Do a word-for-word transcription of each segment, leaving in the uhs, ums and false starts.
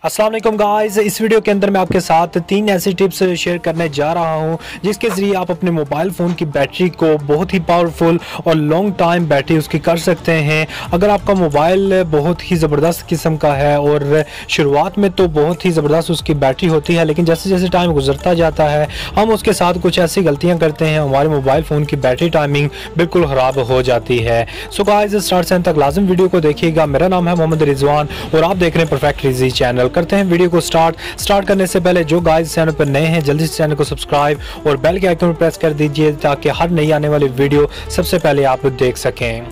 अस्सलाम वालेकुम गाइस, इस वीडियो के अंदर मैं आपके साथ तीन ऐसी टिप्स शेयर करने जा रहा हूं जिसके ज़रिए आप अपने मोबाइल फ़ोन की बैटरी को बहुत ही पावरफुल और लॉन्ग टाइम बैटरी उसकी कर सकते हैं। अगर आपका मोबाइल बहुत ही ज़बरदस्त किस्म का है और शुरुआत में तो बहुत ही ज़बरदस्त उसकी बैटरी होती है, लेकिन जैसे जैसे टाइम गुजरता जाता है हम उसके साथ कुछ ऐसी गलतियाँ करते हैं, हमारे मोबाइल फ़ोन की बैटरी टाइमिंग बिल्कुल ख़राब हो जाती है। सो गाइस, स्टार्ट से एंड तक लाजम वीडियो को देखिएगा। मेरा नाम है मोहम्मद रिजवान और आप देख रहे हैं परफेक्ट इजी चैनल। करते हैं वीडियो को स्टार्ट स्टार्ट करने से पहले जो गाइस चैनल पर नए हैं जल्दी से चैनल को सब्सक्राइब और बेल के आइकन पर प्रेस कर दीजिए ताकि हर नई आने वाली वीडियो सबसे पहले आप देख सकें।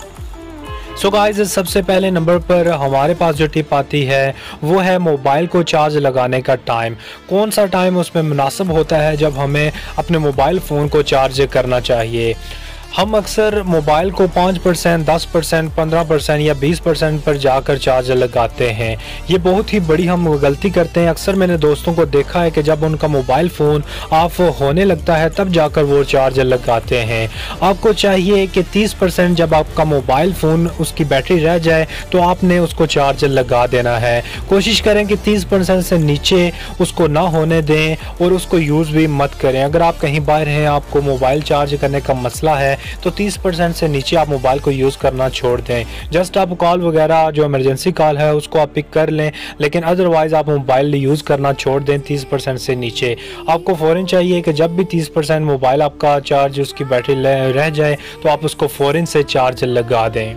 सो गाइस, सबसे पहले नंबर पर हमारे पास जो टिप आती है वो है मोबाइल को चार्ज लगाने का टाइम। कौन सा टाइम उसमें मुनासिब होता है जब हमें अपने मोबाइल फ़ोन को चार्ज करना चाहिए। हम अक्सर मोबाइल को पाँच परसेंट, दस परसेंट, पंद्रह परसेंट या बीस परसेंट पर जाकर चार्ज लगाते हैं। ये बहुत ही बड़ी हम गलती करते हैं। अक्सर मैंने दोस्तों को देखा है कि जब उनका मोबाइल फ़ोन ऑफ होने लगता है तब जाकर वो चार्ज लगाते हैं। आपको चाहिए कि तीस परसेंट जब आपका मोबाइल फ़ोन उसकी बैटरी रह जाए तो आपने उसको चार्ज लगा देना है। कोशिश करें कि तीस परसेंट से नीचे उसको ना होने दें और उसको यूज़ भी मत करें। अगर आप कहीं बाहर हैं, आपको मोबाइल चार्ज करने का मसला है तो तीस परसेंट से नीचे आप मोबाइल को यूज़ करना छोड़ दें। जस्ट आप कॉल वगैरह जो इमरजेंसी कॉल है उसको आप पिक कर लें, लेकिन अदरवाइज़ आप मोबाइल यूज़ करना छोड़ दें तीस परसेंट से नीचे। आपको फ़ौरन चाहिए कि जब भी तीस परसेंट मोबाइल आपका चार्ज उसकी बैटरी रह जाए तो आप उसको फ़ौरन से चार्ज लगा दें।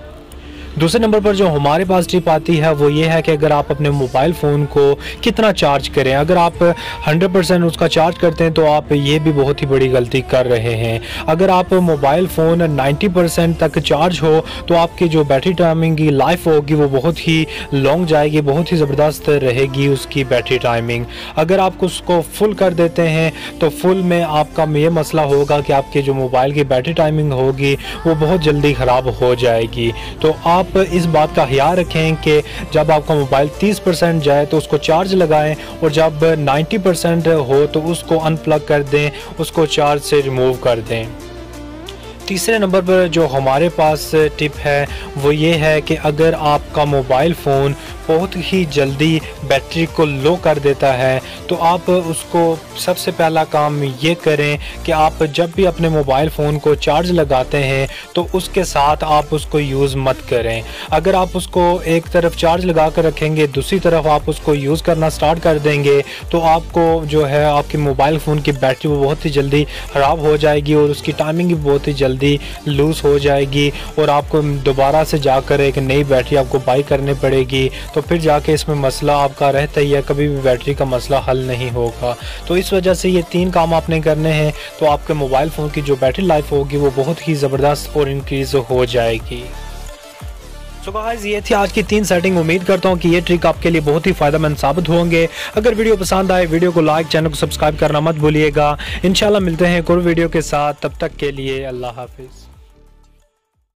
दूसरे नंबर पर जो हमारे पास टिप आती है वो ये है कि अगर आप अपने मोबाइल फ़ोन को कितना चार्ज करें। अगर आप सौ परसेंट उसका चार्ज करते हैं तो आप ये भी बहुत ही बड़ी गलती कर रहे हैं। अगर आप मोबाइल फ़ोन नब्बे परसेंट तक चार्ज हो तो आपकी जो बैटरी टाइमिंग की लाइफ होगी वो बहुत ही लॉन्ग जाएगी, बहुत ही ज़बरदस्त रहेगी उसकी बैटरी टाइमिंग। अगर आप उसको फुल कर देते हैं तो फुल में आपका ये मसला होगा कि आपके जो मोबाइल की बैटरी टाइमिंग होगी वो बहुत जल्दी ख़राब हो जाएगी। तो आप इस बात का ख्याल रखें कि जब आपका मोबाइल तीस परसेंट जाए तो उसको चार्ज लगाएं और जब नब्बे परसेंट हो तो उसको अनप्लग कर दें, उसको चार्ज से रिमूव कर दें। तीसरे नंबर पर जो हमारे पास टिप है वो ये है कि अगर आपका मोबाइल फ़ोन बहुत ही जल्दी बैटरी को लो कर देता है तो आप उसको सबसे पहला काम ये करें कि आप जब भी अपने मोबाइल फ़ोन को चार्ज लगाते हैं तो उसके साथ आप उसको यूज़ मत करें। अगर आप उसको एक तरफ चार्ज लगा कर रखेंगे, दूसरी तरफ आप उसको यूज़ करना स्टार्ट कर देंगे तो आपको जो है आपके मोबाइल फ़ोन की बैटरी वो बहुत ही जल्दी ख़राब हो जाएगी और उसकी टाइमिंग भी बहुत ही जल्दी लूज़ हो जाएगी और आपको दोबारा से जाकर एक नई बैटरी आपको बाई करनी पड़ेगी। तो फिर जाके इसमें मसला आपका रहता ही है, कभी भी बैटरी का मसला हल नहीं होगा। तो इस वजह से ये तीन काम आपने करने हैं तो आपके मोबाइल फ़ोन की जो बैटरी लाइफ होगी वो बहुत ही ज़बरदस्त और इंक्रीज़ हो जाएगी। सो गाइस, ये थी आज की तीन सेटिंग। उम्मीद करता हूँ कि ये ट्रिक आपके लिए बहुत ही फ़ायदेमंद साबित होंगे। अगर वीडियो पसंद आए वीडियो को लाइक, चैनल को सब्सक्राइब करना मत भूलिएगा। इंशाल्लाह मिलते हैं एक और वीडियो के साथ, तब तक के लिए अल्लाह हाफिज़।